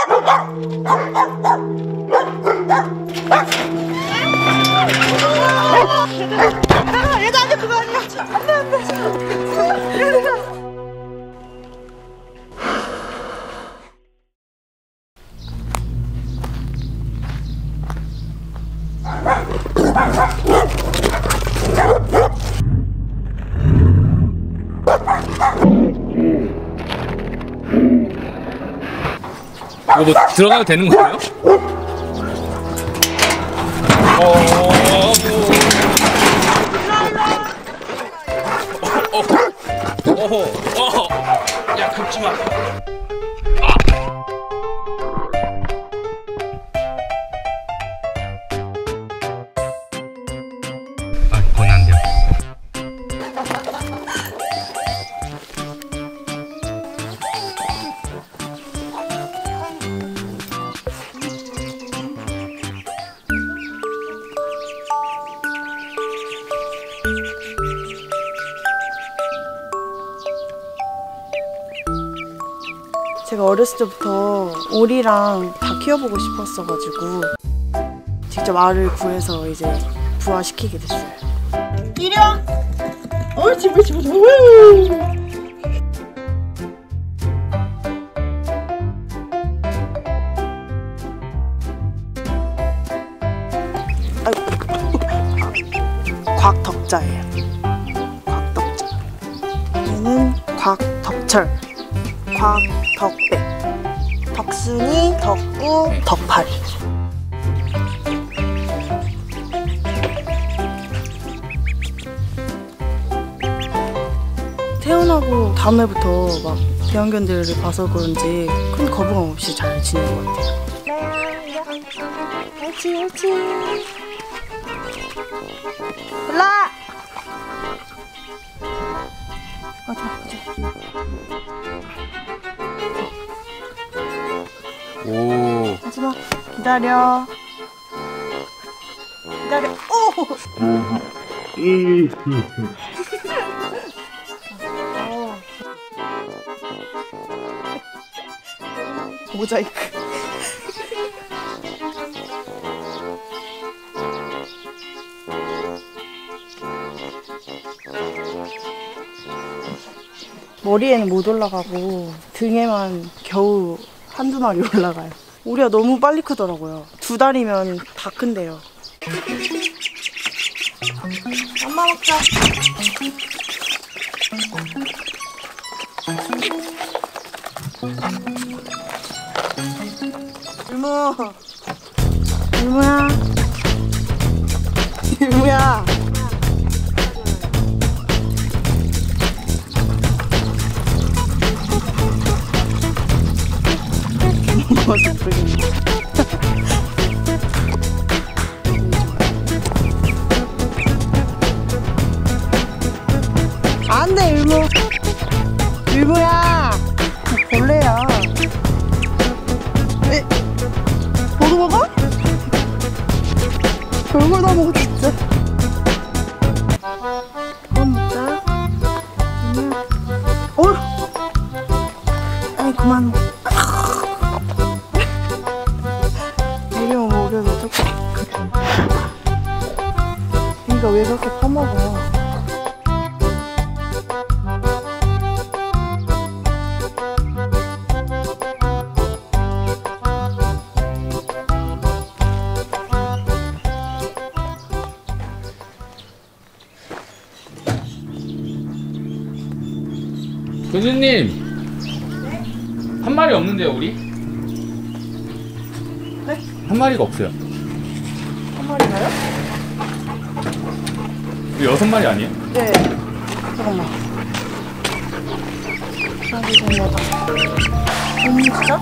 얘도 안 돼, 그거 아니야. 안 돼, 안 돼. 이거 뭐 들어가도 되는 거예요? 야, 긁지 마. 그건 안 돼요. 제가 어렸을 때부터 오리랑 다 키워보고 싶었어가지고 직접 알을 구해서 이제 부화시키게 됐어요. 이리 와! 옳지, 옳지, 옳지. 곽덕자예요. 곽덕자. 얘는 곽덕철. 곽덕배, 덕순이, 덕구, 덕파리. 태어나고 다음날부터 막 대형견들을 봐서 그런지 큰 거부감 없이 잘 지내는 것 같아요. 옳지, 옳지. 올라! 가자, 가자. 오. 하지마. 기다려. 기다려. 오! 모자이크. 머리에는 못 올라가고 등에만 겨우 한두 마리 올라가요. 오리가 너무 빨리 크더라고요. 2달이면 다 큰대요. 엄마 먹자. 율무. 율무야. 율무야. 모습 부리네. 안돼, 율무. 율무야. 벌레야. 에? 너도 먹어? 별걸 다 먹어 진짜. 그만 먹자. 아니 그만 먹어. 이러면 먹으면 어떡해. 그러니까 왜 그렇게 퍼먹어. 교수님! 네? 한 마리 없는데요, 우리? 네? 한 마리가 없어요. 한 마리가요? 우리 6마리 아니에요? 네. 잠깐만. 여기 정말다. 진짜?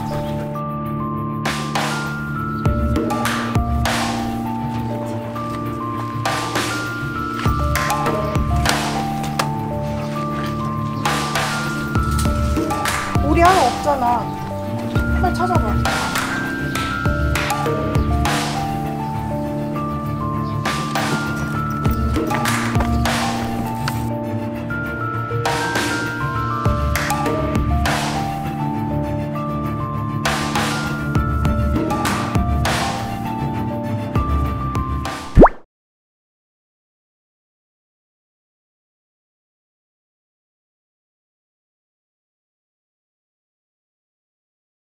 우리 하나 없잖아. 빨리 찾아봐.